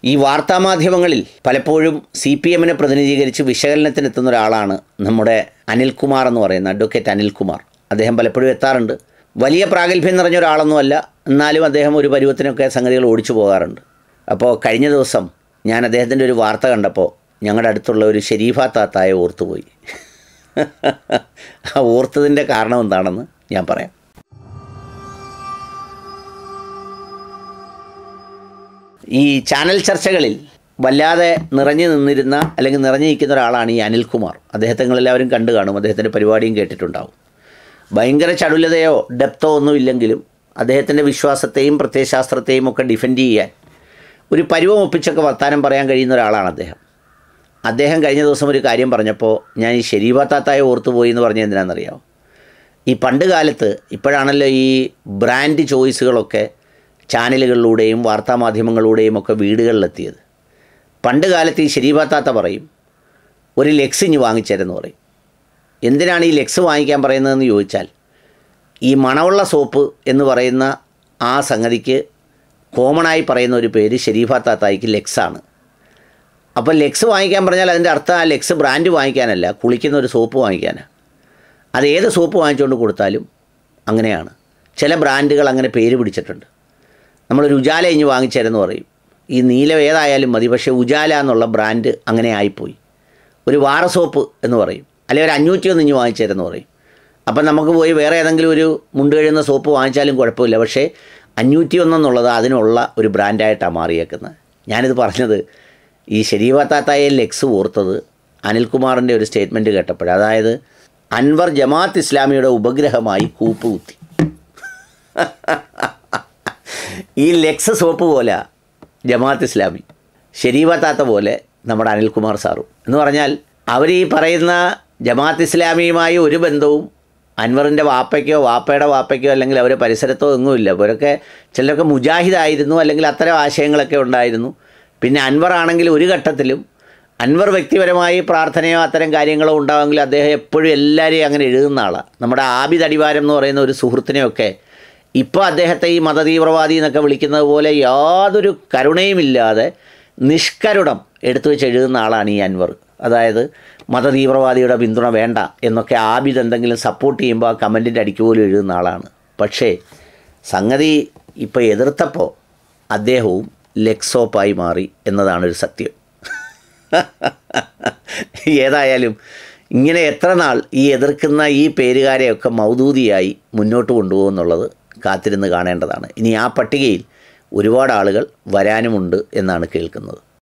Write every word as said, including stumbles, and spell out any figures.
ഈ വാർത്താമാധ്യമങ്ങളിൽ പലപ്പോഴും C P എമ്മിനെ പ്രതിനിധീകരിച്ച് വിശകലനത്തിനെത്തുന്ന ഒരാളാണ് നമ്മുടെ അനിൽകുമാർ എന്ന് പറയുന്ന അഡ്വക്കേറ്റ് അനിൽകുമാർ. അദ്ദേഹം പലപ്പോഴും എത്താറുണ്ട്. വലിയ പ്രാഗൽഭ്യം നിറഞ്ഞ ഒരാളൊന്നുമല്ല, എന്നാലും അദ്ദേഹം ഒരു പരുവത്തിനൊക്കെ സംഗതികൾ ഓടിച്ചു പോകാറുണ്ട്. അപ്പോൾ കഴിഞ്ഞ ദിവസം ഞാൻ അദ്ദേഹത്തിൻ്റെ ഒരു വാർത്ത കണ്ടപ്പോൾ ഞങ്ങളുടെ അടുത്തുള്ള ഒരു ഷെരീഫ താത്തായെ ഓർത്തുപോയി. ആ ഓർത്തതിൻ്റെ കാരണം എന്താണെന്ന് ഞാൻ പറയാം. ഈ ചാനൽ ചർച്ചകളിൽ വല്ലാതെ നിറഞ്ഞു നിന്നിരുന്ന അല്ലെങ്കിൽ നിറഞ്ഞു നിൽക്കുന്ന ഒരാളാണ് ഈ അനിൽകുമാർ. അദ്ദേഹത്തെ നിങ്ങളെല്ലാവരും കണ്ടു കാണും, അദ്ദേഹത്തിൻ്റെ പരിപാടിയും കേട്ടിട്ടുണ്ടാവും. ഭയങ്കര ചടുലതയോ ഡെപ്തോ ഒന്നും ഇല്ലെങ്കിലും അദ്ദേഹത്തിൻ്റെ വിശ്വാസത്തെയും പ്രത്യയശാസ്ത്രത്തെയും ഒക്കെ ഡിഫെൻഡ് ചെയ്യാൻ ഒരു പരുവം ഒപ്പിച്ചൊക്കെ വർത്താനം പറയാൻ കഴിയുന്ന ഒരാളാണ് അദ്ദേഹം. അദ്ദേഹം കഴിഞ്ഞ ദിവസം ഒരു കാര്യം പറഞ്ഞപ്പോൾ ഞാൻ ഈ ഷെരീഫ താത്തായെ ഓർത്തുപോയി എന്ന് പറഞ്ഞത് എന്തിനാണെന്നറിയാമോ? ഈ പണ്ട് കാലത്ത്, ഇപ്പോഴാണല്ലോ ഈ ബ്രാൻഡ് ചോയ്സുകളൊക്കെ ചാനലുകളിലൂടെയും വാർത്താമാധ്യമങ്ങളിലൂടെയും ഒക്കെ വീടുകളിലെത്തിയത്. പണ്ട് കാലത്ത് ഈ ഷെരീഫ താത്ത പറയും, ഒരു ലെക്സ് ഇഞ്ഞ് വാങ്ങിച്ചേരെന്ന് പറയും. എന്തിനാണ് ഈ ലെക്സ് വാങ്ങിക്കാൻ പറയുന്നതെന്ന് ചോദിച്ചാൽ, ഈ മണമുള്ള സോപ്പ് എന്ന് പറയുന്ന ആ സംഗതിക്ക് കോമണായി പറയുന്ന ഒരു പേര് ഷെരീഫ താത്തായിക്ക് ലെക്സാണ്. അപ്പോൾ ലെക്സ് വാങ്ങിക്കാൻ പറഞ്ഞാൽ അതിൻ്റെ അർത്ഥം ആ ലെക്സ് ബ്രാൻഡ് വാങ്ങിക്കാനല്ല, കുളിക്കുന്ന ഒരു സോപ്പ് വാങ്ങിക്കാനാണ്. അത് ഏത് സോപ്പ് വാങ്ങിച്ചുകൊണ്ട് കൊടുത്താലും അങ്ങനെയാണ്. ചില ബ്രാൻഡുകൾ അങ്ങനെ പേര് പിടിച്ചിട്ടുണ്ട്. നമ്മളൊരു ഉജാല ഇഞ്ഞ് വാങ്ങിച്ചേരെന്ന് പറയും. ഈ നീലം ഏതായാലും മതി, പക്ഷേ ഉജാല എന്നുള്ള ബ്രാൻഡ് അങ്ങനെ ആയിപ്പോയി. ഒരു വാറ സോപ്പ് എന്ന് പറയും, അല്ലെങ്കിൽ ഒരു അഞ്ഞൂറ്റി ഒന്ന് ഇഞ്ഞ് വാങ്ങിച്ചേരെന്ന് പറയും. അപ്പം നമുക്ക് പോയി വേറെ ഏതെങ്കിലും ഒരു മുണ്ട് കഴിയുന്ന സോപ്പ് വാങ്ങിച്ചാലും കുഴപ്പമില്ല, പക്ഷേ അഞ്ഞൂറ്റി ഒന്നെന്നുള്ളത് അതിനുള്ള ഒരു ബ്രാൻഡായിട്ടാണ് മാറിയേക്കുന്നത്. ഞാനിത് പറഞ്ഞത് ഈ ഷെരീഫ താത്തായെ ലെക്സ് ഓർത്തത് അനിൽകുമാറിൻ്റെ ഒരു സ്റ്റേറ്റ്മെൻറ്റ് കേട്ടപ്പോഴാണ്. അതായത് അൻവർ ജമാഅത്ത് ഇസ്ലാമിയുടെ ഉപഗ്രഹമായി കൂപ്പുകുത്തി. ഈ ലെക്സ് സോപ്പ് പോലെ ജമാഅത്ത് ഇസ്ലാമി, ഷെരീഫ താത്ത പോലെ നമ്മുടെ അനിൽകുമാർ സാറും എന്ന് പറഞ്ഞാൽ അവർ ഈ പറയുന്ന ജമാഅത്ത് ഇസ്ലാമിയുമായി ഒരു ബന്ധവും അൻവറിൻ്റെ വാപ്പയ്ക്കോ വാപ്പയുടെ വാപ്പയ്ക്കോ അല്ലെങ്കിൽ അവരെ പരിസരത്തോ ഒന്നുമില്ല. അവരൊക്കെ ചിലരൊക്കെ മുജാഹിദായിരുന്നു, അല്ലെങ്കിൽ അത്തരം ആശയങ്ങളൊക്കെ ഉണ്ടായിരുന്നു. പിന്നെ അൻവർ ആണെങ്കിൽ ഒരു ഘട്ടത്തിലും അൻവർ വ്യക്തിപരമായി പ്രാർത്ഥനയോ അത്തരം കാര്യങ്ങളോ ഉണ്ടാവുമെങ്കിൽ അദ്ദേഹം എപ്പോഴും എല്ലാവരെയും അങ്ങനെ എഴുതുന്ന ആളാണ്. നമ്മുടെ ആബിദ് അടിവാരം എന്ന് പറയുന്ന ഒരു സുഹൃത്തിനെയൊക്കെ ഇപ്പോൾ അദ്ദേഹത്തെ ഈ മതതീവ്രവാദി എന്നൊക്കെ വിളിക്കുന്നത് പോലെ യാതൊരു കരുണയുമില്ലാതെ നിഷ്കരുണം എടുത്തു വെച്ച് എഴുതുന്ന ആളാണ് ഈ അൻവർ. അതായത് മതതീവ്രവാദിയുടെ പിന്തുണ വേണ്ട എന്നൊക്കെ ആബിദ് എന്തെങ്കിലും സപ്പോർട്ട് ചെയ്യുമ്പോൾ ആ കമൻറ്റിൻ്റെ അടിക്ക് പോലും എഴുതുന്ന ആളാണ്. പക്ഷേ സംഗതി ഇപ്പോൾ എതിർത്തപ്പോൾ അദ്ദേഹവും ലെക്സോപ്പായി മാറി എന്നതാണൊരു സത്യം. ഏതായാലും ഇങ്ങനെ എത്ര നാൾ ഈ എതിർക്കുന്ന ഈ പേരുകാരെയൊക്കെ മൗദൂദിയായി മുന്നോട്ട് കൊണ്ടുപോകുമെന്നുള്ളത് കാത്തിരുന്ന് കാണേണ്ടതാണ്. ഇനി ആ പട്ടികയിൽ ഒരുപാട് ആളുകൾ വരാനുമുണ്ട് എന്നാണ് കേൾക്കുന്നത്.